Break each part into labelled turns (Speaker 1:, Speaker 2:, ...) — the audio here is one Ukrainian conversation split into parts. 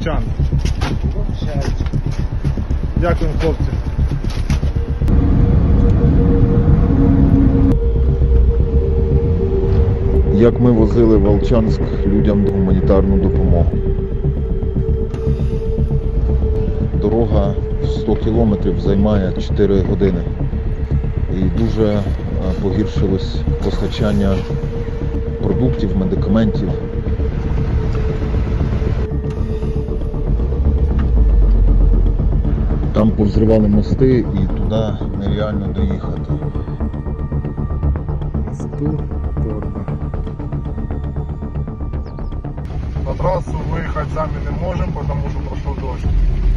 Speaker 1: Волчан. Дякуємо, хлопці.
Speaker 2: Як ми возили в Волчанськ людям гуманітарну допомогу. Дорога 100 кілометрів займає 4 години. І дуже погіршилось постачання продуктів, медикаментів. Там повзривали мости і туди нереально доїхати.
Speaker 1: На трассу выехать сами не можем, потому что прошел дождь.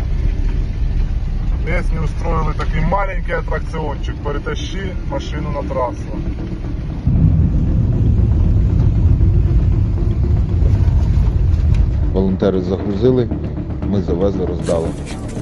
Speaker 1: Местные устроили такой маленький аттракциончик. Перетащи машину на трассу.
Speaker 2: Волонтери загрузили, ми завезли, роздали.